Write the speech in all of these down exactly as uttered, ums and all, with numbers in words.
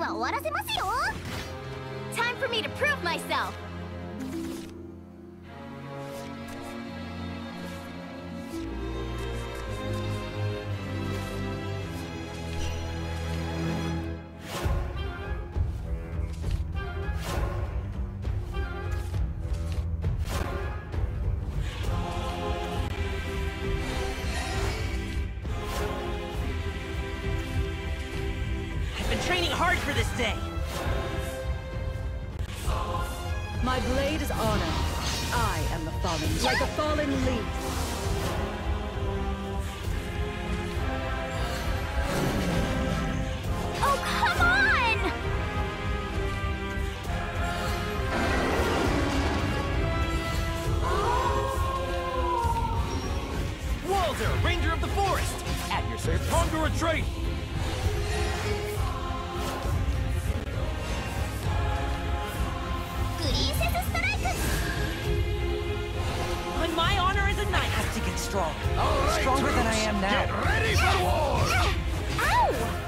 は終わらせますよ。 Time for me to prove myself. Training hard for this day. My blade is honor. I am the fallen, like a fallen leaf. Oh, come on! Walter, Ranger of the Forest! At your service. Time to retreat! When my honor as a knight has to get strong. All right, Stronger troops, than I am now. Get ready for war! Ow!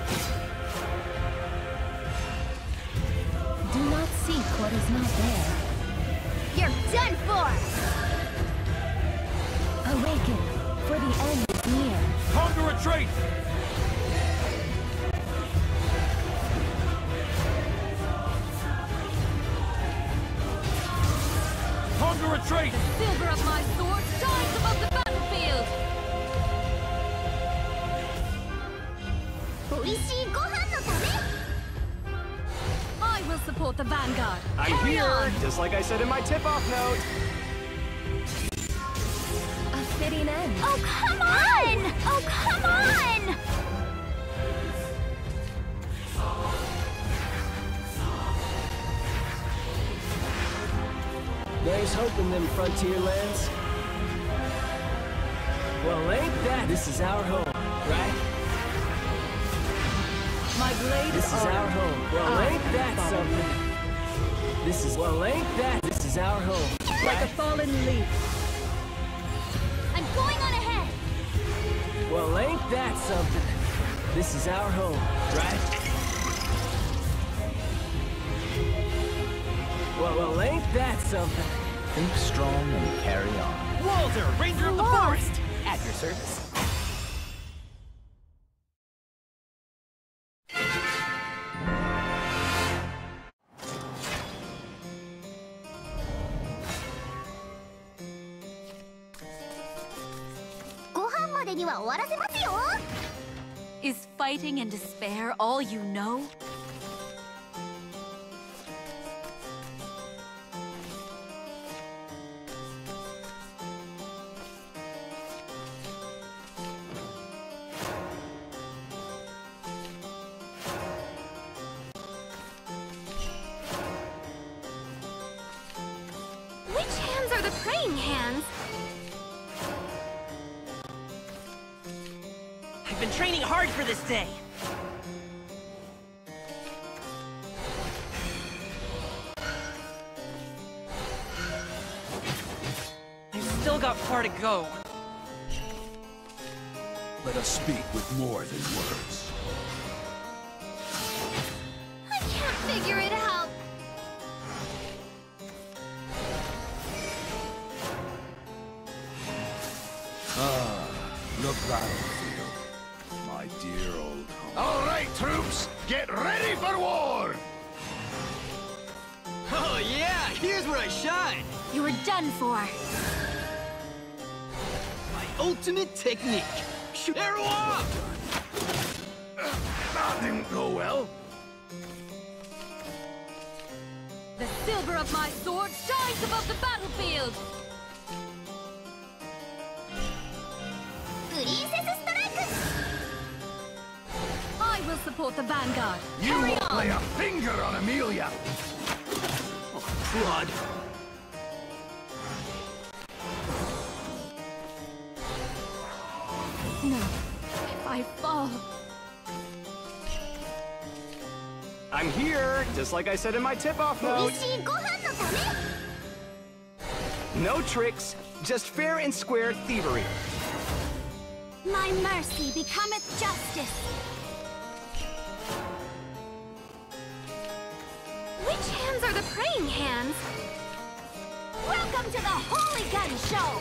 Do not seek what is not there. You're done for! Awaken, for the end is near. Time to retreat! Time to retreat! Silver of my sword shines above the battlefield. I will support the vanguard. I'm Carry here, on. just like I said in my tip-off note. A fitting end. Oh, come on! Oh, come on! There's hope in them frontier lands. Well, ain't that? This is our home, right? My blade This is is honor. our home. Well, I ain't am the that fallen something? leaf. This is, well, ain't that? This is our home, Like a right? fallen leaf. I'm going on ahead! Well, ain't that something? This is our home, right? Well, well, ain't that something? Think strong and carry on. Walter, Ranger of the Forest! At your service. Is fighting and despair all you know? Which hands are the praying hands? I've been training hard for this day. I've still got far to go. Let us speak with more than words. I can't figure it out. Ah, the battlefield. My dear old home. All right, troops, get ready for war! Oh yeah, here's where I shine! You're done for. My ultimate technique! Arrow off! That didn't go well. The silver of my sword shines above the battlefield. I will support the vanguard. You Carry won't on. lay a finger on Amelia. Oh, crud. No, if I fall. I'm here, just like I said in my tip-off note. No tricks, just fair and square thievery. My mercy becometh justice. Which hands are the praying hands? Welcome to the Holy Gun Show!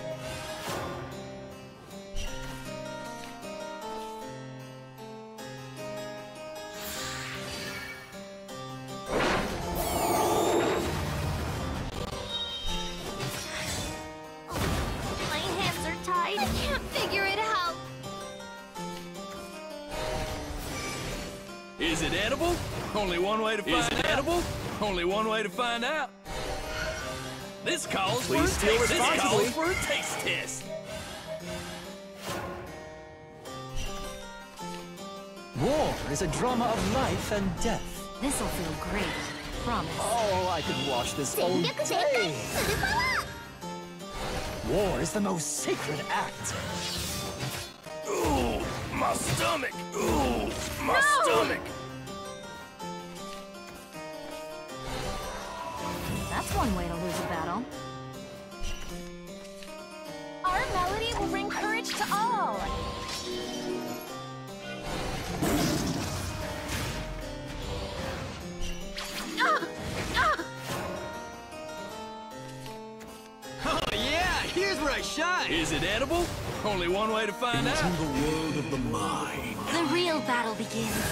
My hands are tied. I can't figure it out. Is it edible? Only one way to find out. Is it edible? Only one way to find out. This calls for a taste. This calls for a taste test. War is a drama of life and death. This'll feel great. Promise. Oh, I could watch this all day. War is the most sacred act. Ooh, my stomach. Ooh, my No! stomach. That's one way to lose a battle. Our melody will bring courage to all. Ah! Ah! Oh yeah, here's where I shine. Is it edible? Only one way to find out. Into the world of the mind. The real battle begins.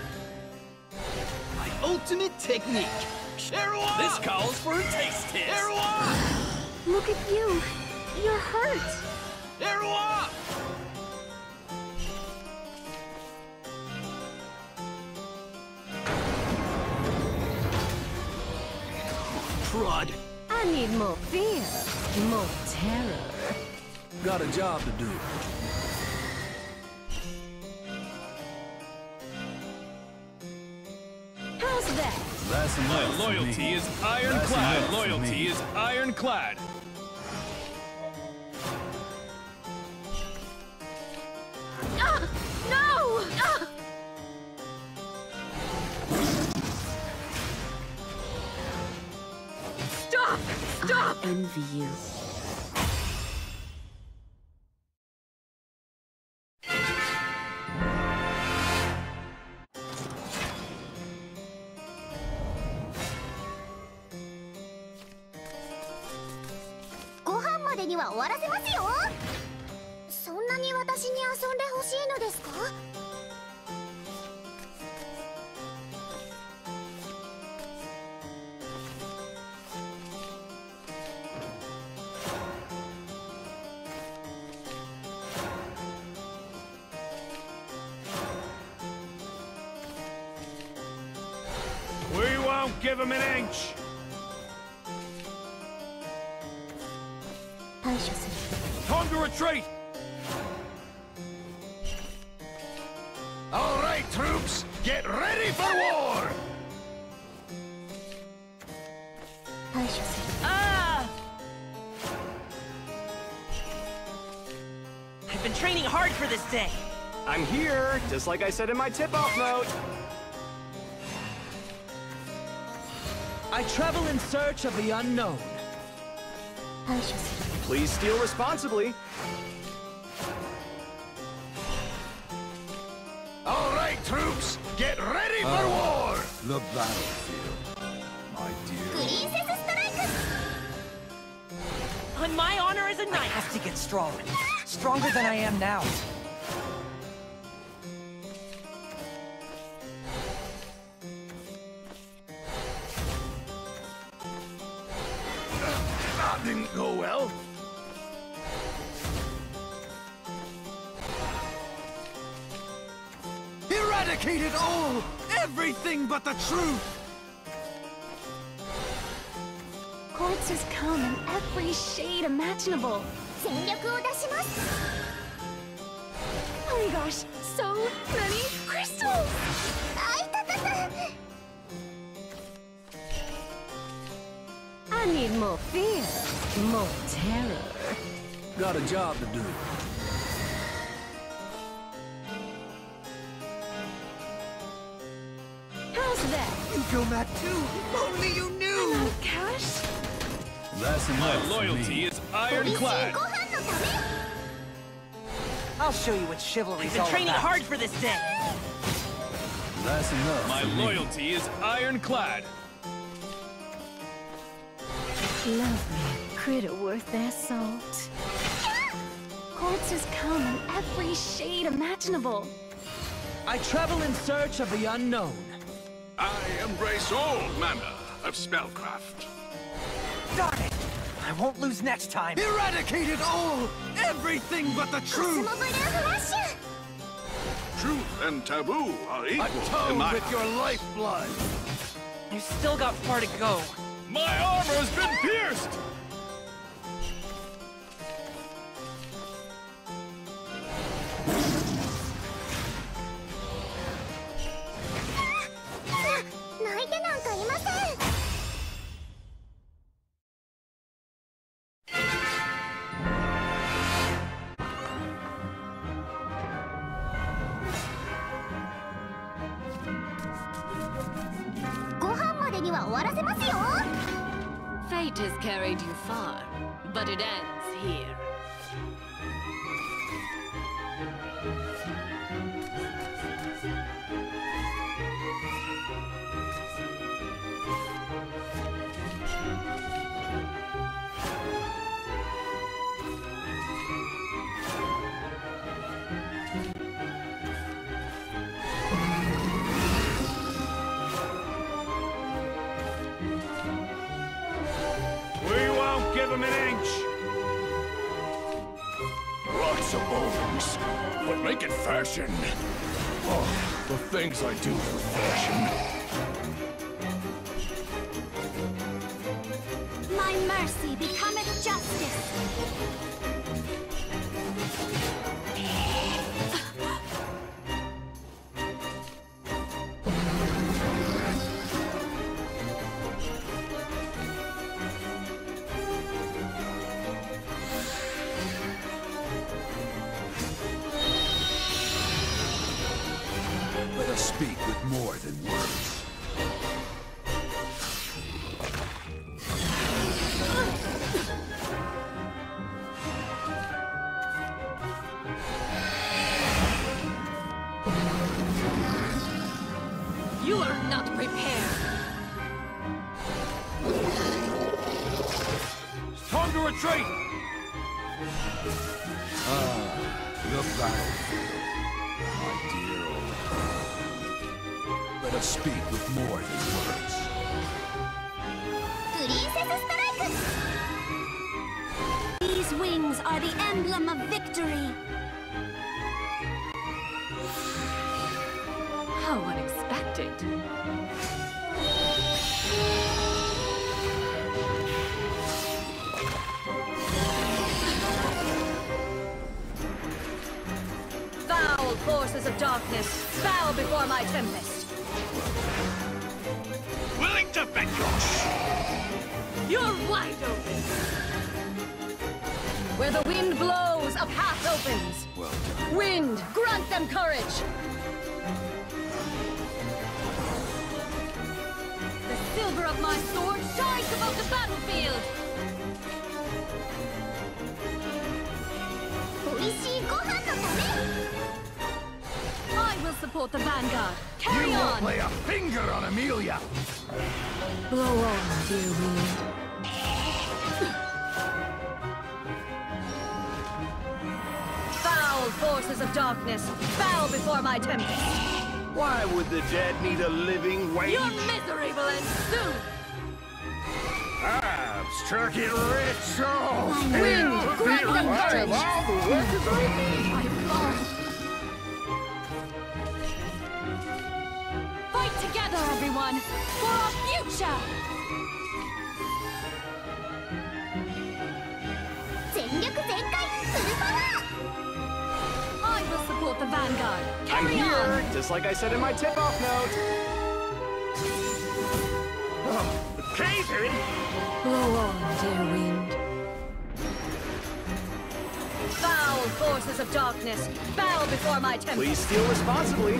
My ultimate technique. Sherwa! This calls for a taste test. Sherwa! Look at you. You're hurt. Sherwa! Crud. I need more fear, more terror. Got a job to do. How's that? That's enough My loyalty for me. is ironclad. That's enough for Loyalty me. is ironclad. Ah! No! Ah! Stop! Stop! I envy you. We won't give him an inch. Time to retreat. All right, troops, get ready for war. Ah! I've been training hard for this day. I'm here, just like I said in my tip-off note. I travel in search of the unknown. Please steal responsibly. All right, troops, get ready for war. The battlefield, my dear. On my honor as a knight, I have to get strong. Stronger than I am now. That didn't go well. Eradicate it all! Everything but the truth! Quartzes come in every shade imaginable. Oh my gosh, so many crystals! I need more fear, more terror. Got a job to do. How's that? You feel that too! Only you knew! Enough cash? That's My enough for loyalty me. is ironclad. I'll show you what chivalry's all about. I've been training hard for this day. That's enough My for me. loyalty is ironclad. Love me, a critter worth their salt. Corpses come in every shade imaginable. I travel in search of the unknown. I embrace all manner of spellcraft. Darn it! I won't lose next time. Eradicate it all! Everything but the truth! Truth and taboo are equal in Atone my with your lifeblood! You still got far to go. My armor has been pierced! Fate has carried you far, but it ends here. Give him an inch! Rocks and bones, but make it fashion. Oh, the things I do for fashion. My mercy becometh justice. Let us speak with more than words. You are not prepared. It's time to retreat! Ah, the battlefield. My dear old home. Let us speak with more than words. These wings are the emblem of victory. How unexpected. Foul forces of darkness, bow before my tempest. Willing to vanquish! You're wide open. Where the wind blows, a path opens. Well done. Wind, grant them courage. The silver of my sword shines above the battlefield. I will support the vanguard. Carry You on. won't lay a finger on Amelia! Blow on, dear wind. Foul forces of darkness, bow before my tempest. Why would the dead need a living wage? Your misery will end soon. I've struck it rich, so Wind, grant them courage. all the weapons I need. I fall. Fight together, everyone, for our future. I will support the vanguard. I'm Carry here, on. just like I said in my tip-off note. Catering! Blow on, dear wind. Foul forces of darkness, bow before my tempest. Please steal responsibly.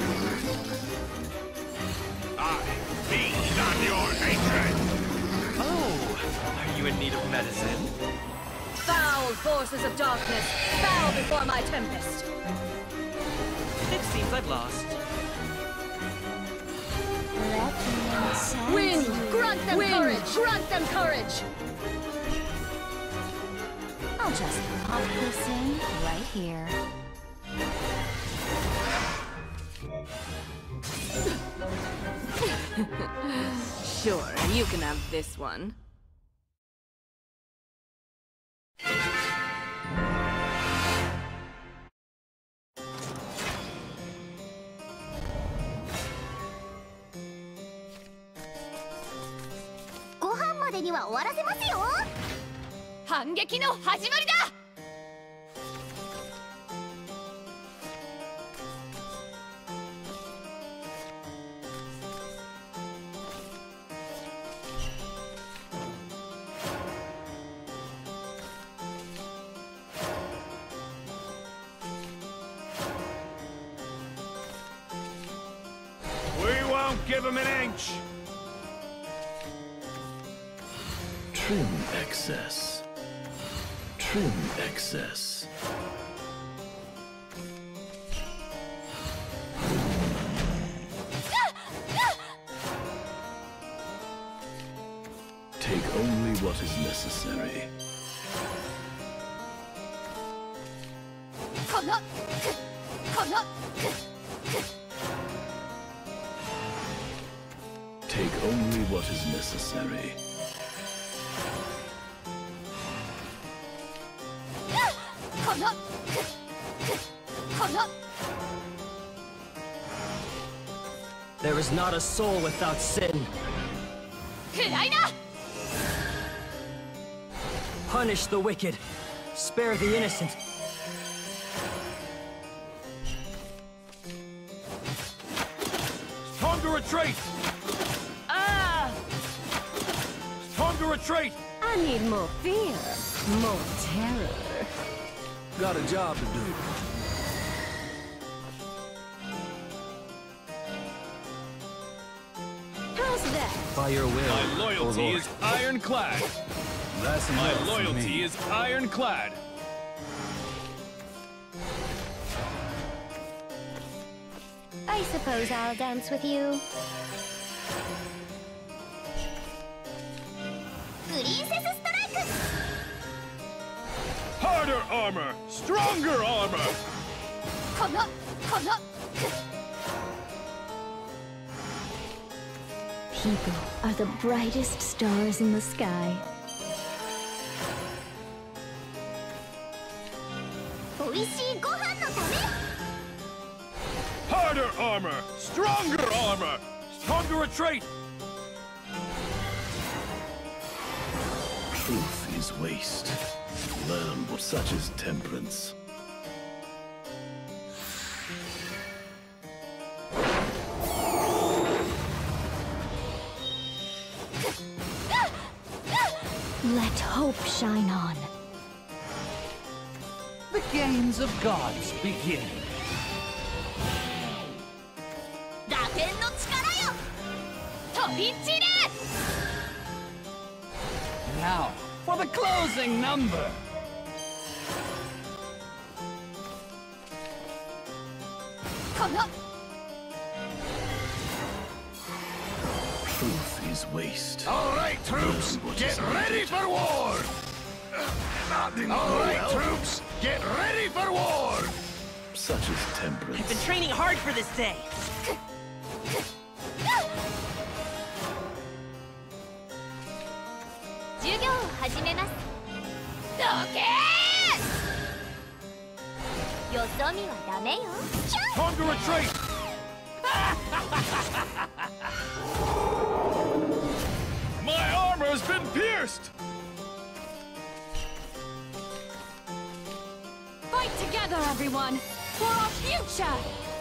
I feast on your hatred! Oh, are you in need of medicine? Foul forces of darkness, bow before my tempest. It seems I've lost. Wind, grant them Wind, courage! Grant them courage! I'll just pop this in right here. Sure, you can have this one. We won't give him an inch. Trim excess. Trim excess. Take only what is necessary. Take only what is necessary. There is not a soul without sin. Punish the wicked. Spare the innocent. Time to retreat. Ah! Time to retreat. I need more fear, more terror. Got a job to do. How's that? By your will, My O loyalty Lord. is ironclad. That's My enough for loyalty me. is ironclad. I suppose I'll dance with you. Harder armor. Stronger armor. People are the brightest stars in the sky. Harder armor. Stronger armor. Time to retreat. Truth is waste. Learn what such is temperance. Let hope shine on. The games of gods begin. Now, for the closing number. Truth is waste. All right, troops, Learn what get is ready needed. for war. All right, troops, get ready for war. Such is temperance. I've been training hard for this day. Time to retreat. My armor has been pierced. Fight together, everyone, for our future!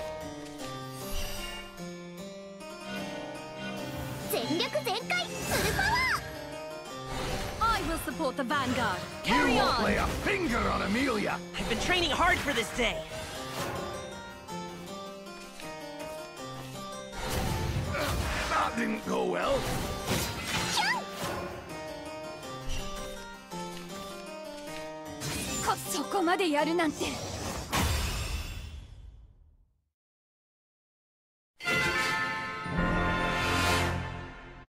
I will support the Vanguard. Carry You won't on! lay a finger on Amelia. I've been training hard for this day. That didn't go well. So こまでやるなんて